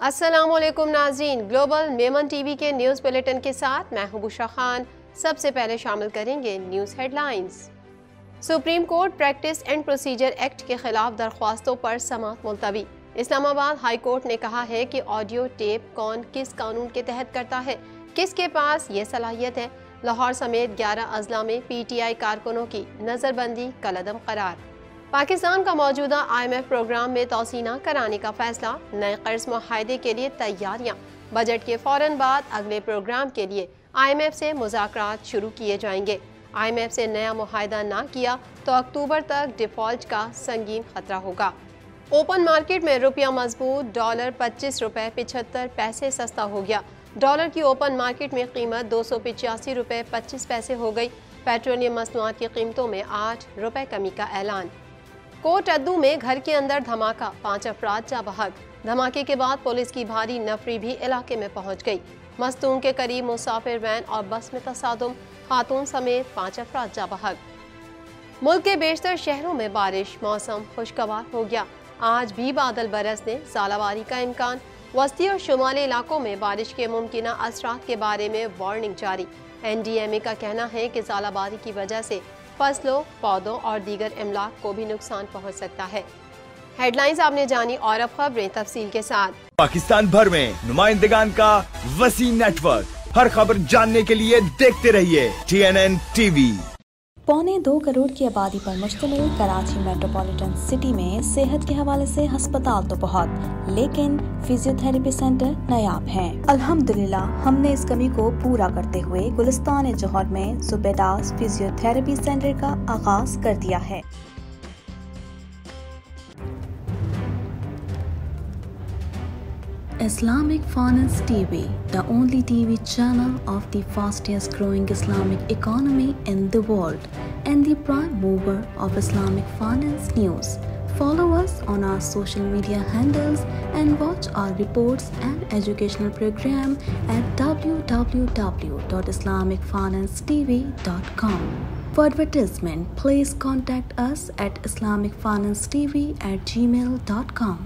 अस्सलामुअलैकुम नाज़रीन, global Memon TV के न्यूज़ बुलेटिन के साथ मैं हूं बुशरा खान। सबसे पहले शामिल करेंगे news headlines. Supreme court practice and procedure act के खिलाफ दरख्वास्तों पर समाअत मुलतवी। इस्लामाबाद हाई कोर्ट ने कहा है कि ऑडियो टेप कौन किस कानून के तहत करता है, किसके पास ये सलाहियत है। लाहौर समेत 11 अजला में PTI कारकुनों की नज़रबंदी कलअदम करार। पाकिस्तान का मौजूदा IMF प्रोग्राम में तोसी न कराने का फैसला। नए कर्ज मुआहदे के लिए तैयारियां। बजट के फौरन बाद अगले प्रोग्राम के लिए IMF से मुज़ाकरात शुरू किए जाएंगे। IMF से नया मुआहदा ना किया तो अक्टूबर तक डिफॉल्ट का संगीन खतरा होगा। ओपन मार्केट में रुपया मजबूत, डॉलर 25 रुपए 75 पैसे सस्ता हो गया। डॉलर की ओपन मार्केट में कीमत 285 रुपए 25 पैसे हो गई। पेट्रोलियम मसनूआत की कीमतों में 8 रुपए कमी का ऐलान। कोट अद्दू में घर के अंदर धमाका, 5 अफराद जा बहक। धमाके के बाद पुलिस की भारी नफरी भी इलाके में पहुंच गई। मस्तूम के करीब मुसाफिर वैन और बस में तसादुम, खातून समेत 5 अफराद जा बहक। मुल्क के बेशतर शहरों में बारिश, मौसम खुशगवार हो गया। आज भी बादल बरसने, ज़ालावारी का इम्कान। वस्ती और शुमाली इलाकों में बारिश के मुमकिन असरात के बारे में वार्निंग जारी। NDMA का कहना है कि ज़ालावारी की वजह से फसलों, पौधों और दीगर इमलाक को भी नुकसान पहुंच सकता है। हेडलाइंस आपने जानी और अब खबरें तफसील के साथ। पाकिस्तान भर में नुमाइंदगान का वसी नेटवर्क, हर खबर जानने के लिए देखते रहिए TNN TV। 1.25 करोड़ की आबादी पर मुश्तमिल कराची मेट्रोपॉलिटन सिटी में सेहत के हवाले से अस्पताल तो बहुत, लेकिन फिजियोथेरेपी सेंटर नायाब हैं। अल्हम्दुलिल्लाह हमने इस कमी को पूरा करते हुए गुलिस्तान जौहर में सुबेदास फिजियोथेरेपी सेंटर का आगाज कर दिया है। Islamic Finance TV, the only TV channel of the fastest growing Islamic economy in the world and the prime mover of Islamic finance news. Follow us on our social media handles and watch our reports and educational program at www.islamicfinancetv.com. For advertisement, please contact us at islamicfinancetv@gmail.com.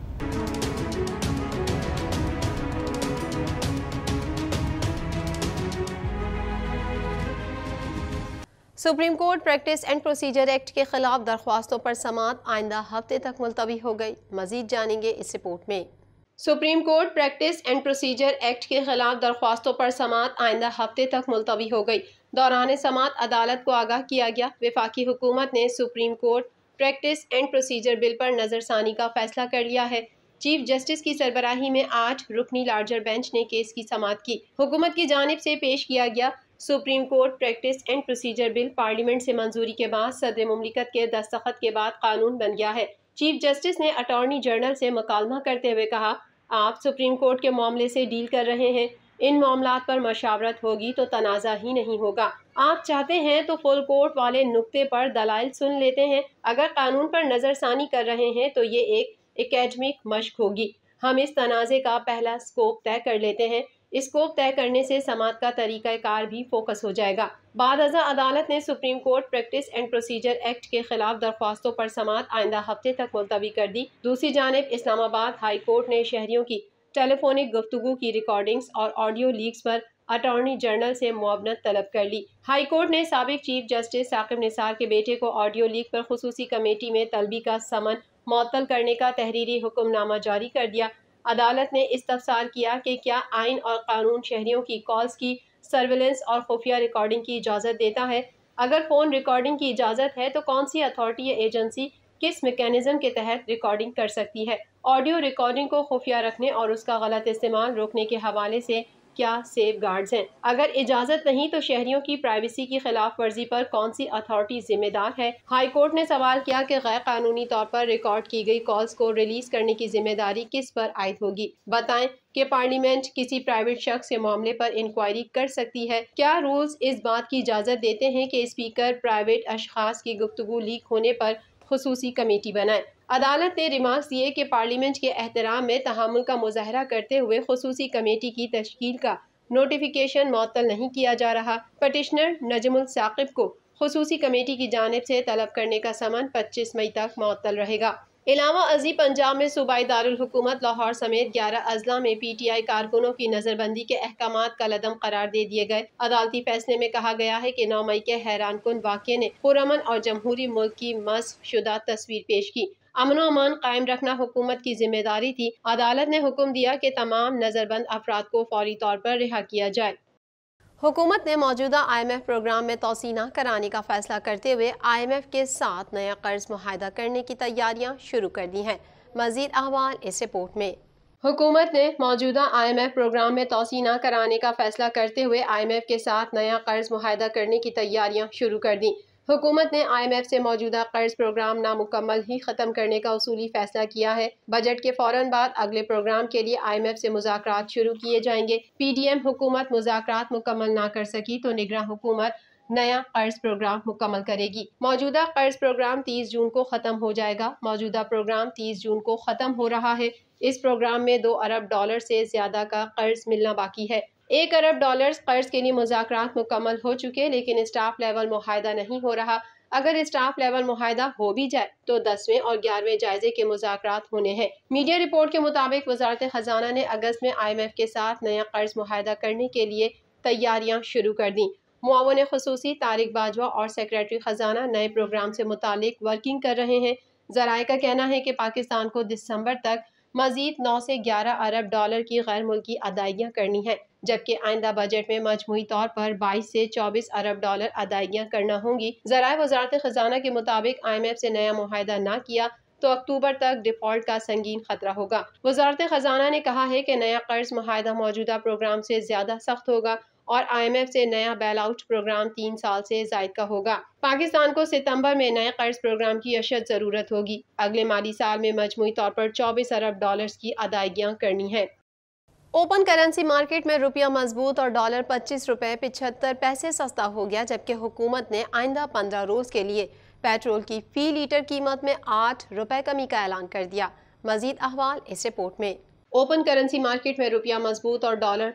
Supreme court practice and procedure act के खिलाफ दरख्वास्तों पर समाअत आइंदा हफ्ते तक मुलतवी हो गई। मजीद जानेंगे इस रिपोर्ट में। Supreme court practice and procedure act के खिलाफ दरख्वास्तों पर समाअत आइंदा हफ्ते तक मुलतवी हो गई। दौरान समाअत अदालत को आगाह किया गया। वफाकी हुकूमत ने supreme court practice and procedure bill पर नजरसानी का फैसला कर लिया है। चीफ जस्टिस की सरबराही में 8 रुकनी लार्जर बेंच ने केस की समाअत की। हुकूमत की जानिब से पेश किया गया supreme court practice and procedure bill parliament से मंजूरी के बाद सदर मुमलिकत के दस्तखत के बाद कानून बन गया है। चीफ जस्टिस ने अटॉर्नी जनरल से मुकालमा करते हुए कहा, आप सुप्रीम कोर्ट के मामले से डील कर रहे हैं, इन मामलात पर मशावरत होगी तो तनाज़ा ही नहीं होगा। आप चाहते हैं तो फुल कोर्ट वाले नुक्ते पर दलाइल सुन लेते हैं। अगर कानून पर नजरसानी कर रहे हैं तो ये एक एकेडमिक मश्क होगी। हम इस तनाज़े का पहला स्कोप तय कर लेते हैं। स्कोप तय करने से समाअत का तरीक़ाकार भी फोकस हो जाएगा। बाद अज़ा अदालत ने supreme court practice and procedure act के खिलाफ दरख्वास्तों पर समाअत आइंदा हफ्ते तक मुलतवी कर दी। दूसरी जानिब इस्लामाबाद हाई कोर्ट ने शहरियों की टेलीफोनिक गुफ्तगू की रिकॉर्डिंग्स और ऑडियो लीक्स पर अटॉर्नी जनरल से मुआवनत तलब कर ली। हाई कोर्ट ने साबिक चीफ जस्टिस साकिब निसार के बेटे को ऑडियो लीक पर खुसूसी कमेटी में तलबी का समन मुअत्तल करने का तहरीरी हुक्मनामा जारी कर दिया। अदालत ने इस्तफसार किया कि क्या आइन और कानून शहरियों की कॉल्स की सर्विलेंस और खुफिया रिकॉर्डिंग की इजाज़त देता है। अगर फ़ोन रिकॉर्डिंग की इजाज़त है तो कौन सी अथॉरिटी या एजेंसी किस मैकेनिज्म के तहत रिकॉर्डिंग कर सकती है। ऑडियो रिकॉर्डिंग को खुफिया रखने और उसका गलत इस्तेमाल रोकने के हवाले से क्या सेफ गार्ड्स हैं। अगर इजाज़त नहीं तो शहरियों की प्राइवेसी की खिलाफ वर्जी पर कौन सी अथॉरिटी जिम्मेदार है। हाई कोर्ट ने सवाल किया कि गैर कानूनी तौर पर रिकॉर्ड की गई कॉल्स को रिलीज करने की जिम्मेदारी किस पर आयद होगी। बताएं कि पार्लियामेंट किसी प्राइवेट शख्स के मामले पर इंक्वायरी कर सकती है। क्या रूल्स इस बात की इजाज़त देते हैं कि स्पीकर प्राइवेट अशखास की गुफ्तगू लीक होने पर खुसूसी कमेटी बनाए। अदालत ने रिमार्क्स दिए कि पार्लियामेंट के एहतराम में तहामुल का मुजाहरा करते हुए खुसूसी कमेटी की तश्कील का नोटिफिकेशन मुअत्तल नहीं किया जा रहा। पटिशनर नजमुल साकिब को खुसूसी कमेटी की जानिब से तलब करने का समन 25 मई तक मुअत्तल रहेगा। इलावा अजी पंजाब में सूबाई दारुल हुकूमत लाहौर समेत 11 अजला में PTI कारकुनों की नजरबंदी के अहकामात कलअदम करार दे दिए गए। अदालती फैसले में कहा गया है कि 9 मई के हैरान कुन वाक़े ने पुरअमन और जमहूरी मुल्क की मस्ख शुदा तस्वीर पेश की। अमन व अमान कायम रखना हुकूमत की जिम्मेदारी थी। अदालत ने हुक्म दिया कि तमाम नजरबंद अफराद को फौरी तौर पर रिहा किया जाए। हुकूमत ने मौजूदा IMF प्रोग्राम में तोसी न कराने का फैसला करते हुए IMF के साथ नया कर्ज मुआहदा करने की तैयारियां शुरू कर दी हैं। मजीद अहवाल इस रिपोर्ट में। हुकूमत ने मौजूदा IMF प्रोग्राम में तोसी न कराने का फैसला करते हुए IMF के साथ नया कर्ज मुआहदा करने की तैयारियां शुरू कर दी। हुकूमत ने IMF से मौजूदा कर्ज प्रोग्राम नामुकम्मल ही ख़त्म करने का उसूली फैसला किया है। बजट के फ़ौरन बाद अगले प्रोग्राम के लिए IMF से मुज़ाकरात शुरू किए जाएंगे। PDM हुकूमत मुज़ाकरात मुकम्मल ना कर सकी तो निगरान हुकूमत नया कर्ज प्रोग्राम मुकम्मल करेगी। मौजूदा कर्ज प्रोग्राम 30 जून को ख़त्म हो जाएगा। मौजूदा प्रोग्राम 30 जून को ख़त्म हो रहा है। इस प्रोग्राम में $2 अरब से ज़्यादा का कर्ज मिलना बाकी है। $1 अरब कर्ज के लिए मुज़ाकरात मुकम्मल हो चुके, लेकिन स्टाफ लेवल मुआहदा नहीं हो रहा। अगर स्टाफ लेवल मुआहदा हो भी जाए तो 10वें और 11वें जायजे के मुज़ाकरात होने हैं। मीडिया रिपोर्ट के मुताबिक वज़ारत ख़जाना ने अगस्त में IMF के साथ नया कर्ज मुआहदा करने के लिए तैयारियां शुरू कर दी। मुआवन ख़ुसूसी तारिक बाजवा और सेक्रेटरी ख़जाना नए प्रोग्राम से मुतालिक वर्किंग कर रहे हैं। ज़राए का कहना है कि पाकिस्तान को दिसंबर तक मज़ीद 9 से 11 अरब डॉलर की गैर मुल्की अदायगियाँ करनी है, जबकि आइंदा बजट में मजमूई तौर पर 22 से 24 अरब डॉलर अदायगियाँ करना होंगी। ज़राए वज़ारत ख़जाना के मुताबिक IMF से नया मुआहदा ना किया तो अक्टूबर तक डिफ़ॉल्ट का संगीन खतरा होगा। वज़ारत ख़जाना ने कहा है कि नया कर्ज मुआहदा मौजूदा प्रोग्राम से ज़्यादा सख्त होगा और IMF से नया बेल आउट प्रोग्राम 3 साल से ज़ायद का होगा। पाकिस्तान को सितंबर में नए कर्ज प्रोग्राम की अशद ज़रूरत होगी। अगले माली साल में मजमूई तौर पर 24 अरब डॉलर्स की अदायगियाँ करनी है। ओपन करेंसी मार्केट में रुपया मजबूत और डॉलर 25 रुपये 75 पैसे सस्ता हो गया, जबकि हुकूमत ने आइंदा 15 रोज़ के लिए पेट्रोल की फ़ी लीटर कीमत में 8 रुपये कमी का ऐलान कर दिया। मज़ीद अहवाल इस रिपोर्ट में। ओपन करेंसी मार्केट में रुपया मजबूत और डॉलर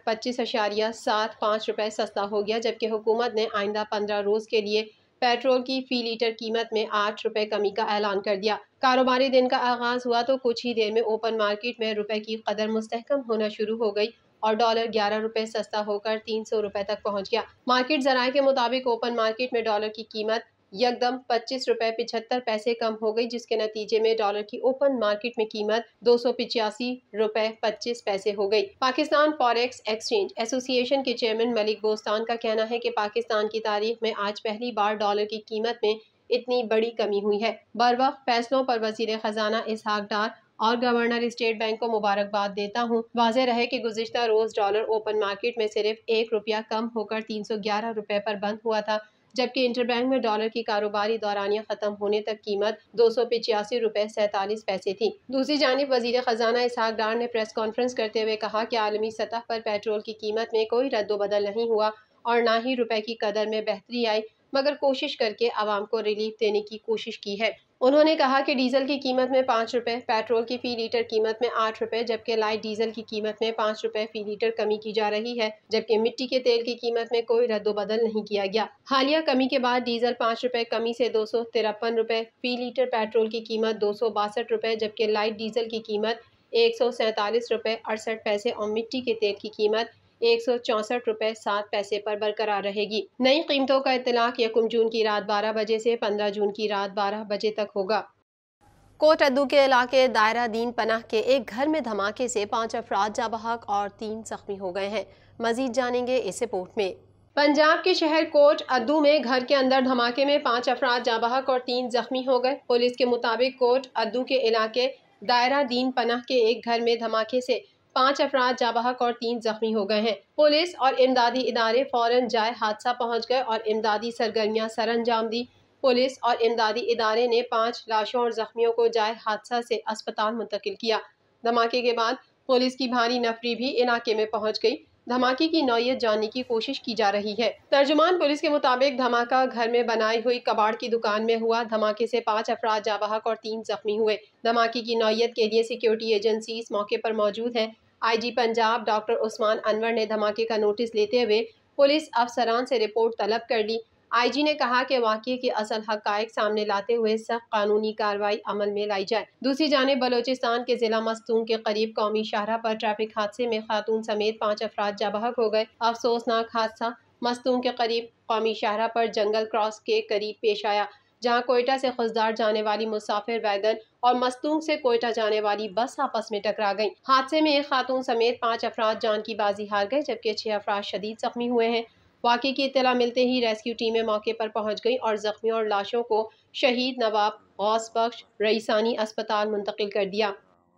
25.75 रुपये सस्ता हो गया, जबकि हुकूमत ने आइंदा 15 रोज़ के लिए पेट्रोल की फ़ी लीटर कीमत में 8 रुपये कमी का ऐलान कर दिया। कारोबारी दिन का आगाज़ हुआ तो कुछ ही देर में ओपन मार्केट में रुपए की कदर मुस्तहकम होना शुरू हो गई और डॉलर 11 रुपये सस्ता होकर 300 रुपये तक पहुंच गया। मार्केट ज़राए के मुताबिक ओपन मार्केट में डॉलर की कीमत यकदम 25 रुपये 75 पैसे कम हो गई, जिसके नतीजे में डॉलर की ओपन मार्केट में कीमत 285 रुपये 25 पैसे हो गई। पाकिस्तान फॉरेक्स एक्सचेंज एसोसिएशन के चेयरमैन मलिक बोस्तान का कहना है कि पाकिस्तान की तारीख में आज पहली बार डॉलर की कीमत में इतनी बड़ी कमी हुई है। बरवक्त फैसलों पर वजीर खजाना इसहाक डार और गवर्नर स्टेट बैंक को मुबारकबाद देता हूँ। वाज़ेह रहे कि गुज़िश्ता रोज़ डॉलर ओपन मार्केट में सिर्फ 1 रुपया कम होकर 311 रुपये पर बंद हुआ था, जबकि इंटरबैंक में डॉलर की कारोबारी दौरानिया खत्म होने तक कीमत 285 रुपये 47 पैसे थी। दूसरी जानिब वजीर खजाना इसहाक डार ने प्रेस कॉन्फ्रेंस करते हुए कहा कि आलमी सतह पर पेट्रोल की कीमत में कोई रद्दोबदल नहीं हुआ और ना ही रुपए की कदर में बेहतरी आई, मगर कोशिश करके आवाम को रिलीफ देने की कोशिश की है। उन्होंने कहा कि डीजल की कीमत में 5 रुपये, पेट्रोल की फ़ी लीटर कीमत में 8 रुपये, जबकि लाइट डीजल की कीमत में 5 रुपये फ़ी लीटर कमी की जा रही है, जबकि मिट्टी के तेल की कीमत में कोई रद्दोबदल नहीं किया गया। हालिया कमी के बाद डीजल 5 रुपये कमी से 253 रुपये फ़ी लीटर, पेट्रोल की कीमत 262 रुपये, जबकि लाइट डीजल की कीमत 147 रुपये 68 पैसे और मिट्टी के तेल की कीमत 164 रुपये 7 पैसे पर बरकरार रहेगी। नई कीमतों का इत्तलाक 1 जून की रात 12 बजे से 15 जून की रात 12 बजे तक होगा। कोट अद्दू के इलाके दायरा दीन पनाह के एक घर में धमाके से 5 अफराद जाँ बहक और 3 जख्मी हो गए हैं। मजीद जानेंगे इस रिपोर्ट में। पंजाब के शहर कोट अद्दू में घर के अंदर धमाके में 5 अफराद जाँ बहक और 3 जख्मी हो गए। पुलिस के मुताबिक कोट अद्दू के इलाके दायरा दीन पनाह के एक घर में धमाके से 5 अफराद जाँ बहक और 3 जख्मी हो गए हैं। पुलिस और इमदादी इदारे फौरन जाए हादसा पहुंच गए और इमदादी सरगर्मियां सर अंजाम दी। पुलिस और इमदादी इदारे ने 5 लाशों और जख्मियों को जाए हादसा से अस्पताल मुंतकिल किया। धमाके के बाद पुलिस की भारी नफरी भी इलाके में पहुंच गई। धमाके की नौयत जानने की कोशिश की जा रही है। तर्जुमान पुलिस के मुताबिक धमाका घर में बनाई हुई कबाड़ की दुकान में हुआ। धमाके से 5 अफराद जाँ बहक और 3 जख्मी हुए। धमाके की नौयत के लिए सिक्योरिटी एजेंसी इस मौके पर मौजूद है। IG पंजाब डॉक्टर उस्मान अनवर ने धमाके का नोटिस लेते हुए पुलिस अफसरान से रिपोर्ट तलब कर ली। IG ने कहा कि वाक़ये की असल हक़ाइक़ सामने लाते हुए सख्त कानूनी कार्रवाई अमल में लाई जाए। दूसरी जानिब बलोचिस्तान के जिला मस्तूंग के करीब कौमी शाहरा पर ट्रैफिक हादसे में खातून समेत 5 अफराद जाँ बहक हो गए। अफसोसनाक हादसा मस्तूंग के करीब कौमी शाहरा पर जंगल क्रॉस के करीब पेश आया, जहाँ कोयटा से खुशदार जाने वाली मुसाफिर वैगन और मस्तूंग से कोयटा जाने वाली बस आपस में टकरा गईं। हादसे में एक खातून समेत 5 अफराद जान की बाजी हार गए, जबकि 6 अफराद शदीद जख्मी हुए हैं। वाक़ये की इत्तला मिलते ही रेस्क्यू टीमें मौके पर पहुंच गईं और जख्मियों और लाशों को शहीद नवाब गौस बख्श रईसानी अस्पताल मुंतकिल कर दिया।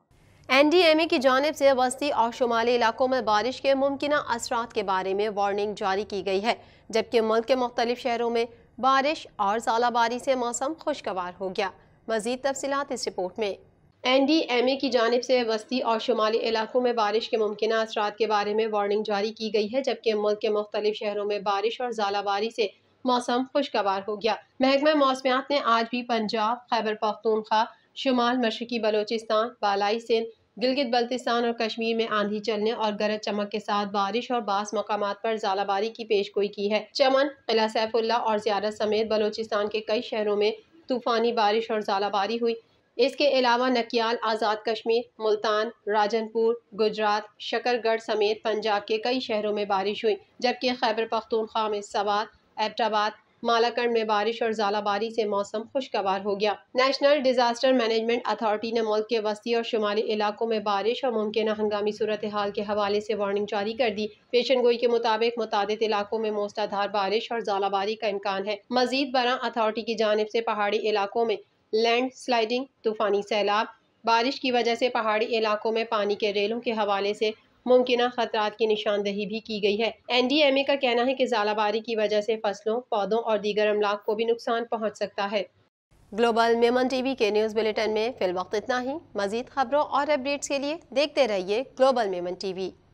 NDMA की जानिब से वस्ती और शुमाली इलाकों में बारिश के मुमकिना असरात के बारे में वार्निंग जारी की गई है, जबकि मुल्क के मुख्तलिफ शहरों में बारिश और ज़ालाबारी से मौसम खुशगवार हो गया। मज़ीद तफसीलात इस रिपोर्ट में। NDMA की जानिब से वस्ती और शुमाली इलाकों में बारिश के मुमकिना असरात के बारे में वार्निंग जारी की गई है, जबकि मुल्क के मुख्तलिफ शहरों में बारिश और ज़ालाबारी से मौसम खुशगवार हो गया। महकमा मौसमियात ने आज भी पंजाब, खैबर पख्तूनख्वा, शुमाल मशरकी बलोचिस्तान, बालाई सिंध, गिलगित बल्तिस्तान और कश्मीर में आंधी चलने और गरज चमक के साथ बारिश और बास मकामात पर ज़ालाबारी की पेशगोई की है। चमन, किला सैफुल्ला और ज़ियारत समेत बलोचिस्तान के कई शहरों में तूफ़ानी बारिश और ज़ालाबारी हुई। इसके अलावा नकियाल, आज़ाद कश्मीर, मुल्तान, राजनपुर, गुजरात, शकरगढ़ समेत पंजाब के कई शहरों में बारिश हुई, जबकि खैबर पख्तूनख्वा में सवात, एबटाबाद, मालाकंड में बारिश और ज़ालाबारी से मौसम खुशगवार हो गया। नेशनल डिजास्टर मैनेजमेंट अथॉरिटी ने मुल्क के वस्ती और शुमाली इलाकों में बारिश और मुमकिन हंगामी सूरत हाल के हवाले से वार्निंग जारी कर दी। पेशन गोई के मुताबिक मुतादिद इलाकों में मूसलाधार बारिश और ज़ालाबारी का इम्कान है। मजीद बरा अथॉरिटी की जानिब से पहाड़ी इलाकों में लैंड स्लाइडिंग, तूफानी सैलाब, बारिश की वजह से पहाड़ी इलाकों में पानी के रेलों के हवाले से मुमकिना खतरात की निशानदही भी की गई है। NDMA का कहना है कि ज़ालाबारी की वजह से फसलों, पौधों और दीगर अमलाक को भी नुकसान पहुँच सकता है। ग्लोबल मेमन TV के न्यूज़ बुलेटिन में फिल वक्त इतना ही। मज़ीद खबरों और अपडेट्स के लिए देखते रहिए ग्लोबल मेमन TV।